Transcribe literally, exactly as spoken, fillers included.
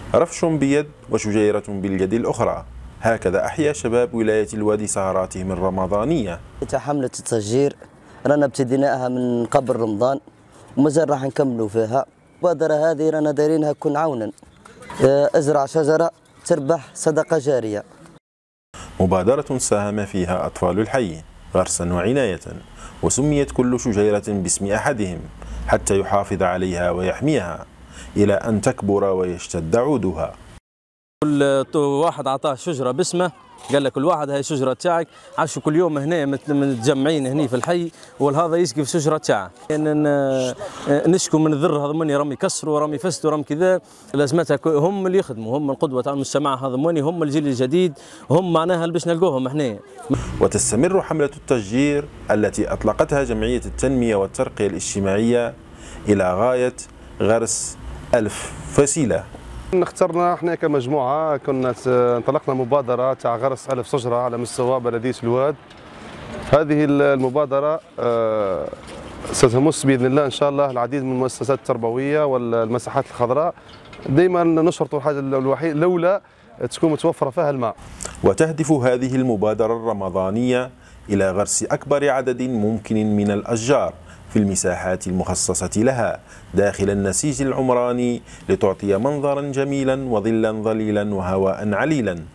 رفش بيد وشجيرة باليد الأخرى، هكذا أحيا شباب ولاية الوادي سهراتهم الرمضانية. حملة التشجير رانا ابتديناها من قبل رمضان ومازال راح نكملوا فيها. المبادرة هذه رانا دايرينها كن عونا، ازرع شجرة تربح صدقة جارية. مبادرة ساهم فيها أطفال الحي غرسا وعناية، وسميت كل شجيرة باسم أحدهم حتى يحافظ عليها ويحميها إلى أن تكبر ويشتد عودها. كل واحد عطاه شجرة باسمه، قال لك كل واحد هاي شجرة تاعك، عاشوا كل يوم هنا متجمعين هنا في الحي وهذا يسقي في شجرة تاعه. يعني نشكو من الذر هذموني راهم يكسروا راهم يفسدوا راهم كذا، لازمتها هم اللي يخدموا، هم القدوة تاع المجتمع هذموني، هم الجيل الجديد، هم معناها اللي باش نلقوهم احنا. وتستمر حملة التشجير التي أطلقتها جمعية التنمية والترقية الاجتماعية إلى غاية غرس ألف فسيلة. اخترنا احنا كمجموعه، كنا انطلقنا مبادره تاع غرس ألف شجره على مستوى بلديه الواد. هذه المبادره ستمس باذن الله ان شاء الله العديد من المؤسسات التربويه والمساحات الخضراء. دائما نشرط الحاجه الوحيد لولا تكون متوفره فيها الماء. وتهدف هذه المبادره الرمضانيه الى غرس اكبر عدد ممكن من الاشجار في المساحات المخصصة لها داخل النسيج العمراني، لتعطي منظرا جميلا وظلا ظليلا وهواء عليلا.